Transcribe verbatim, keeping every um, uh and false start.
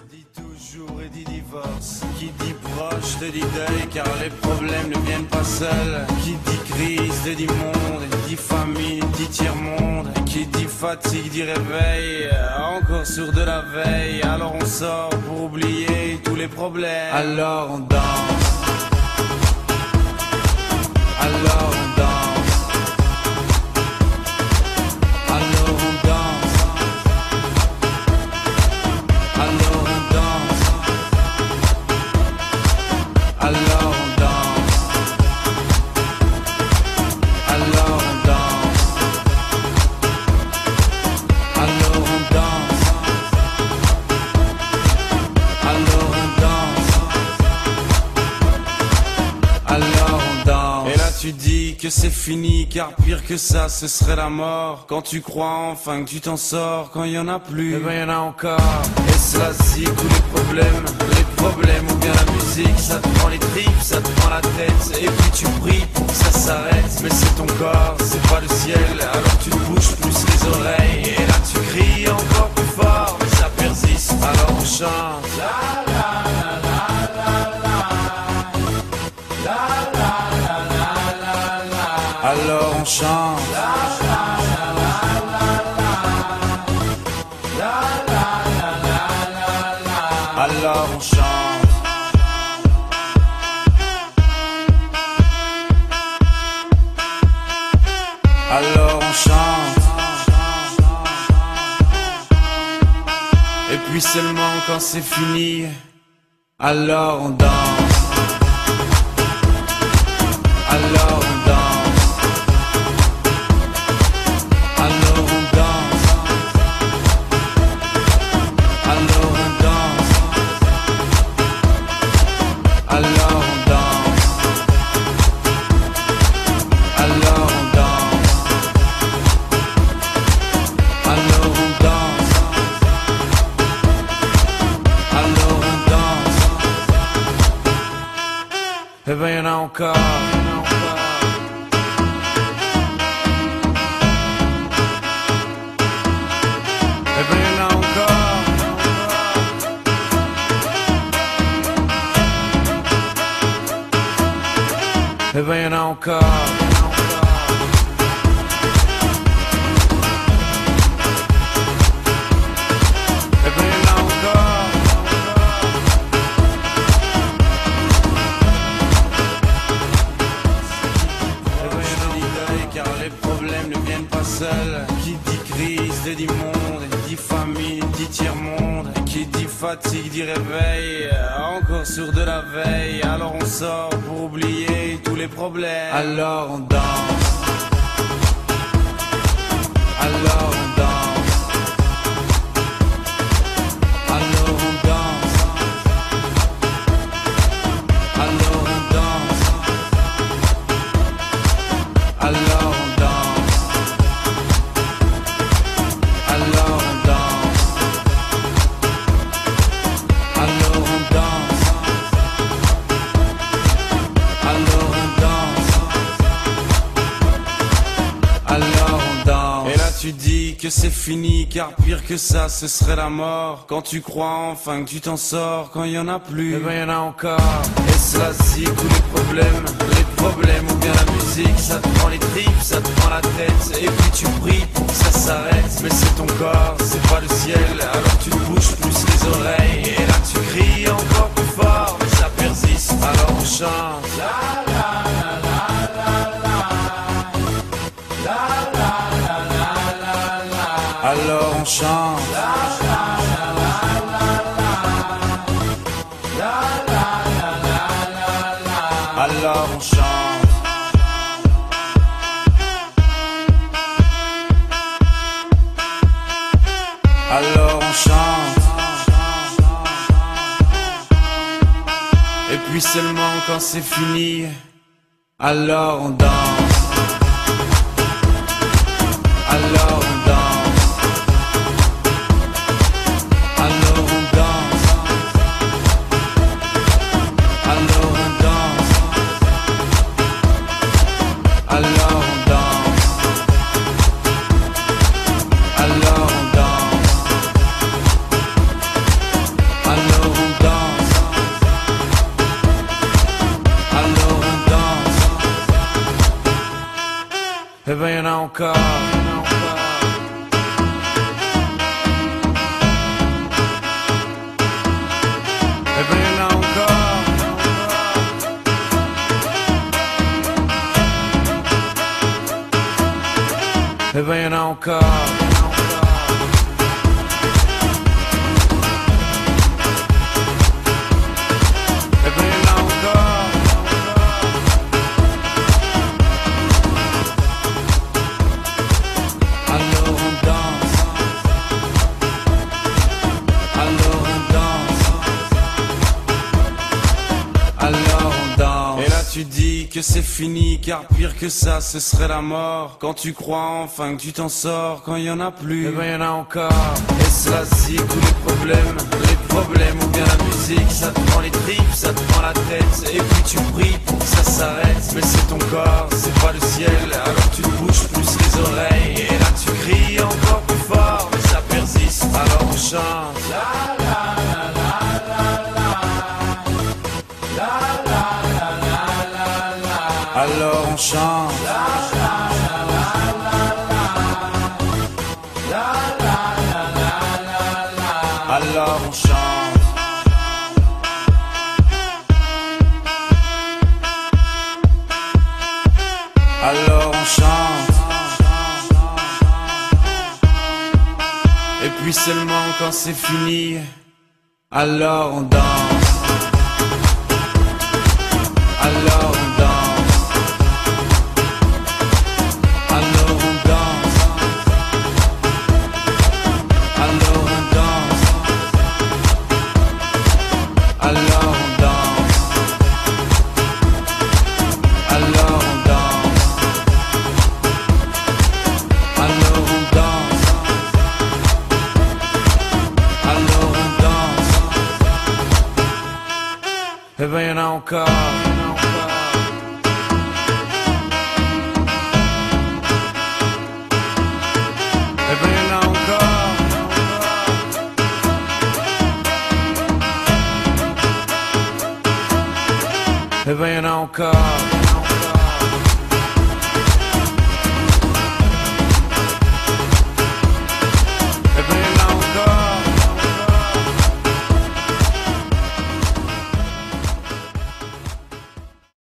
Dit toujours et dit divorce. Qui dit proche te dit deuil, car les problèmes ne viennent pas seuls. Qui dit crise te dit monde, dit famine, dit tiers-monde. Qui dit fatigue dit réveil, encore sourd de la veille. Alors on sort pour oublier tous les problèmes. Alors on danse. Alors on danse. Alors on danse. Alors on danse. Alors on danse. Alors on danse. Alors on danse. Alors on danse. Alors on danse. Et là tu dis que c'est fini, car pire que ça ce serait la mort. Quand tu crois enfin que tu t'en sors, quand y en a plus, eh ben y en a encore. Et cela si tous les problèmes, les problèmes ou bien la musique, ça te prend les tripes, ça te prend la tête. Et puis tu pries pour que ça s'arrête, mais c'est ton corps, c'est pas le ciel. Alors tu te bouges plus les oreilles, et là tu cries encore plus fort, mais ça persiste. Alors on chante. La la la la la la. La la la la la la. Alors on chante. La la la la la la. La la la la la la. Alors on chante. Alors on chante. Et puis seulement quand c'est fini, alors on danse. Alors on danse. Alors on danse. Alors on danse. Alors on danse. Alors on danse. Alors on danse. Alors on danse. Eh ben y'en a encore. Eh ben y'en a encore. Eh ben y'en a encore. Eh ben y'en a encore. Eh ben y'en a encore. Car les problèmes ne viennent pas seuls. Qui dit crise te dit monde, dit famine, dit tiers-monde. Qui dit fatigue dit réveil, encore sourd de la veille. Alors on sort pour oublier tous les problèmes. Alors on danse. Alors on danse. Alors on danse. Alors on danse. Alors on danse. Alors on danse. Alors on danse. Alors on danse. Alors on danse. Et là tu dis que c'est fini, car pire que ça ce serait la mort. Quand tu crois enfin que tu t'en sors, quand y en a plus, eh ben y en a encore. Et cela si tous les problèmes, les problèmes ou bien la musique, ça te prend les tripes, ça te prend la tête. Et puis tu pries pour que ça s'arrête, mais c'est ton corps, c'est pas le ciel. Alors tu te bouges plus les oreilles, et là tu cries encore plus fort, mais ça persiste. Alors on chante. La la la la la la. La la la la la la. Alors on chante. La la la la la la. La la la la la la. Alors on chante. Alors on chante. Et puis seulement quand c'est fini, alors on danse. Alors on danse. Alors on danse. Alors on danse. Alors on danse. Alors on danse. encore. Eh ben y'en a encore. Eh ben y'en a encore. Eh ben y'en a encore. Alors on danse. Alors on danse. Alors on danse. Et là tu dis que c'est fini, car pire que ça ce serait la mort. Quand tu crois enfin que tu t'en sors, quand il y en a plus, eh ben y en a encore. Et cela zik ou les problèmes, les problèmes ou bien la musique, ça te prend les tripes, ça te prend la tête. Et puis tu pries pour que ça s'arrête. Mais c'est ton corps, c'est pas le ciel, alors tu te bouges plus les oreilles. Et là tu cries encore plus fort, mais ça persiste, alors on chante. La la la la la la. La la la la la la. Alors on chante. La la la la la la. La la la la la la. Alors on chante. Alors on chante. Et puis seulement quand c'est fini, alors on danse. Alors on danse. Alors on danse. Alors on danse. Alors on danse. Alors on danse. Alors on danse. Alors on danse. Eh ben y'en a encore. Eh ben y'en a encore. Eh ben y'en a encore.